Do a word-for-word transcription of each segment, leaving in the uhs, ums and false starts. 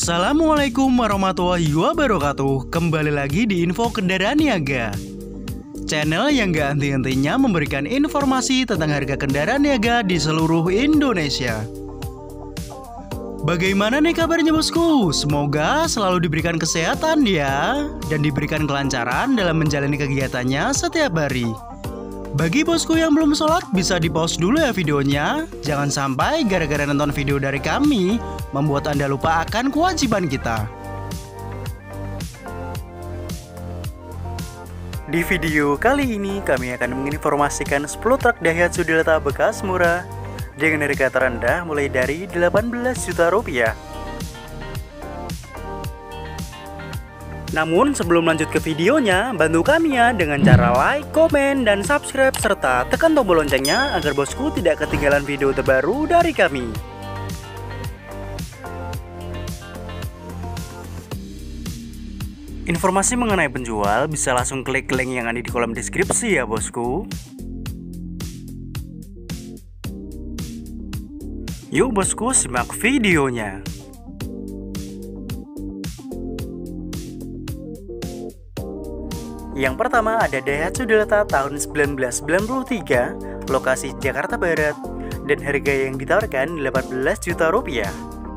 Assalamualaikum warahmatullahi wabarakatuh. Kembali lagi di Info Kendaraan Niaga, channel yang gak henti-hentinya memberikan informasi tentang harga kendaraan niaga di seluruh Indonesia. Bagaimana nih kabarnya bosku? Semoga selalu diberikan kesehatan ya, dan diberikan kelancaran dalam menjalani kegiatannya setiap hari. Bagi bosku yang belum sholat, bisa di pause dulu ya videonya. Jangan sampai gara-gara nonton video dari kami membuat Anda lupa akan kewajiban kita. Di video kali ini kami akan menginformasikan sepuluh truk Daihatsu Delta bekas murah dengan harga terendah mulai dari delapan belas juta rupiah. Namun sebelum lanjut ke videonya, bantu kami ya dengan cara like, komen, dan subscribe serta tekan tombol loncengnya agar bosku tidak ketinggalan video terbaru dari kami. Informasi mengenai penjual bisa langsung klik link yang ada di kolom deskripsi ya bosku. Yuk bosku, simak videonya. Yang pertama ada Daihatsu Delta tahun seribu sembilan ratus sembilan puluh tiga, lokasi Jakarta Barat, dan harga yang ditawarkan delapan belas juta rupiah.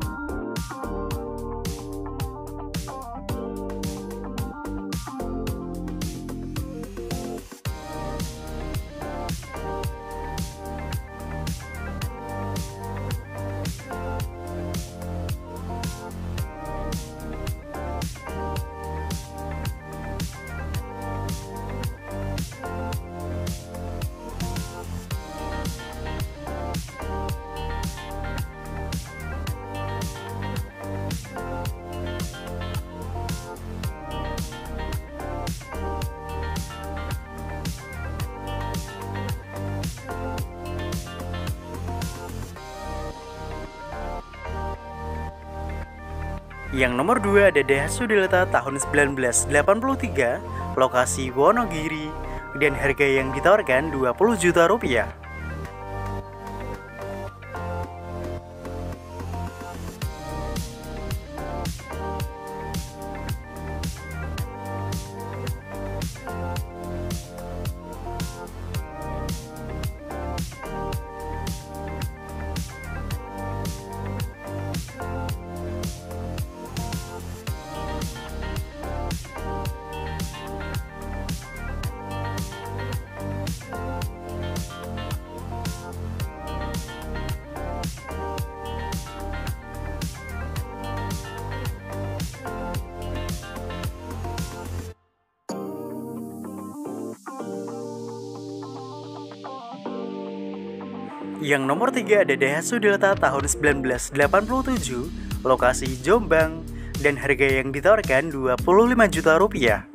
Yang nomor dua ada Daihatsu Delta tahun seribu sembilan ratus delapan puluh tiga, lokasi Wonogiri, dan harga yang ditawarkan dua puluh juta rupiah. Yang nomor tiga ada Daihatsu Delta tahun seribu sembilan ratus delapan puluh tujuh, lokasi Jombang, dan harga yang ditawarkan dua puluh lima juta rupiah.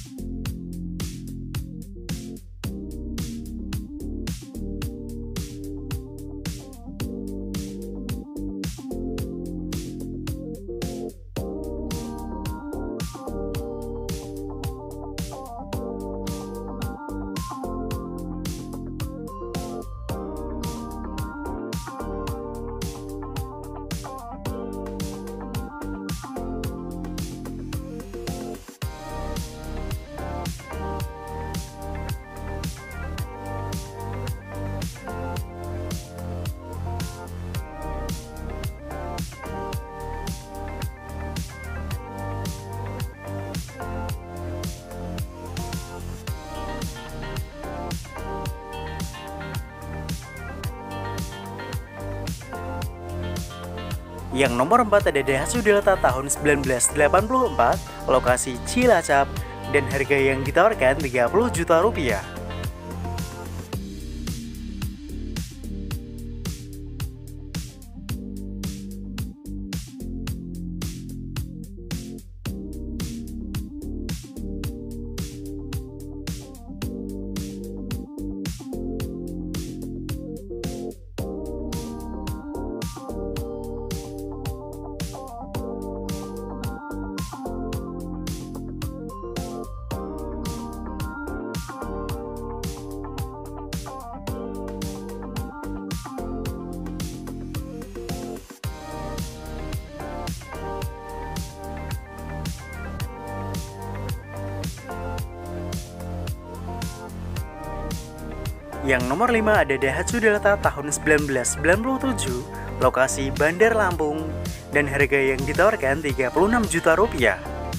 Yang nomor empat ada Daihatsu Delta tahun seribu sembilan ratus delapan puluh empat, lokasi Cilacap, dan harga yang ditawarkan tiga puluh juta rupiah. Yang nomor lima ada Daihatsu Delta tahun seribu sembilan ratus sembilan puluh tujuh, lokasi Bandar Lampung, dan harga yang ditawarkan tiga puluh enam juta rupiah.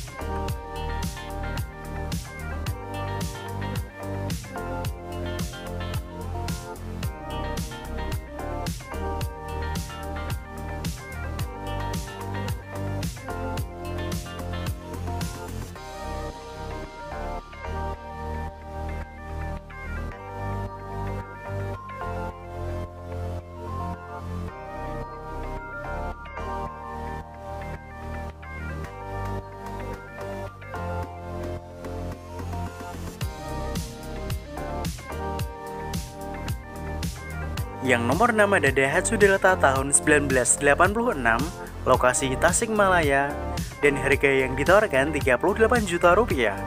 Yang nomor enam ada Daihatsu Delta tahun seribu sembilan ratus delapan puluh enam, lokasi Tasikmalaya, dan harga yang ditawarkan tiga puluh delapan juta rupiah.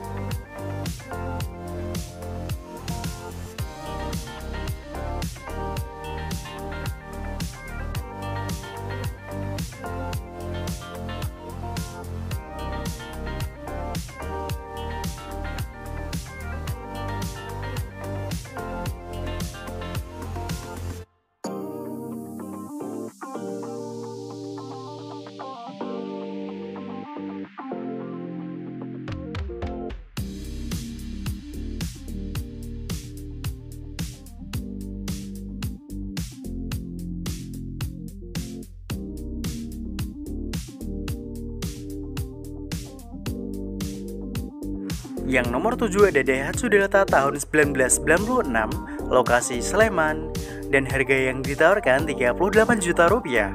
Yang nomor tujuh ada Daihatsu Delta tahun seribu sembilan ratus sembilan puluh enam, lokasi Sleman, dan harga yang ditawarkan tiga puluh delapan juta rupiah.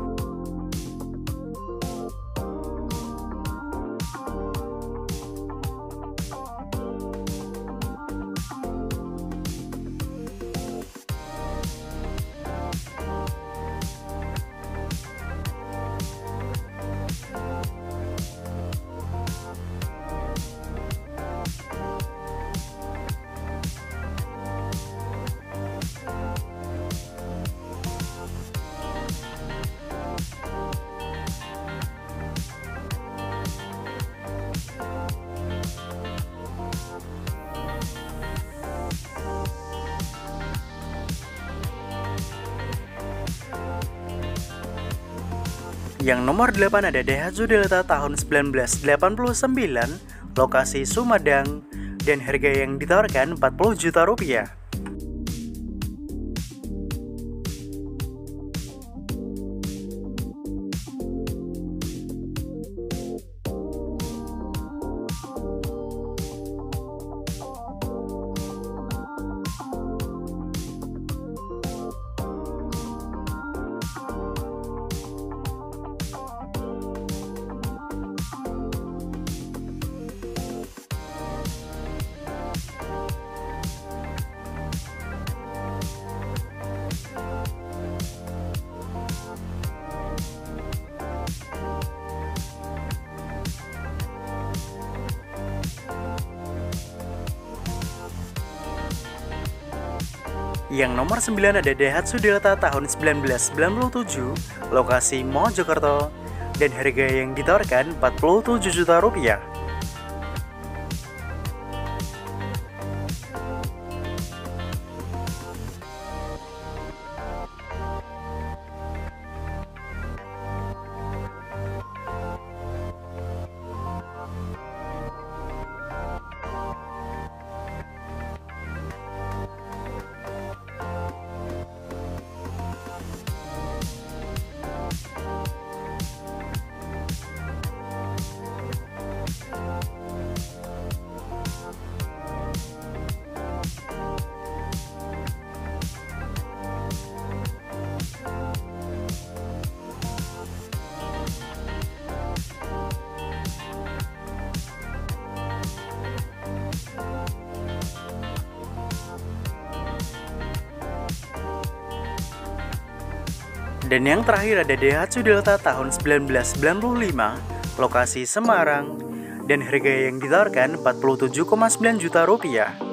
Yang nomor delapan ada Daihatsu Delta tahun seribu sembilan ratus delapan puluh sembilan, lokasi Sumedang, dan harga yang ditawarkan empat puluh juta rupiah. Yang nomor sembilan ada Daihatsu Delta tahun seribu sembilan ratus sembilan puluh tujuh, lokasi Mojokerto, dan harga yang ditawarkan empat puluh tujuh juta rupiah. Dan yang terakhir ada Daihatsu Delta tahun seribu sembilan ratus sembilan puluh lima, lokasi Semarang, dan harga yang ditawarkan empat puluh tujuh koma sembilan juta rupiah.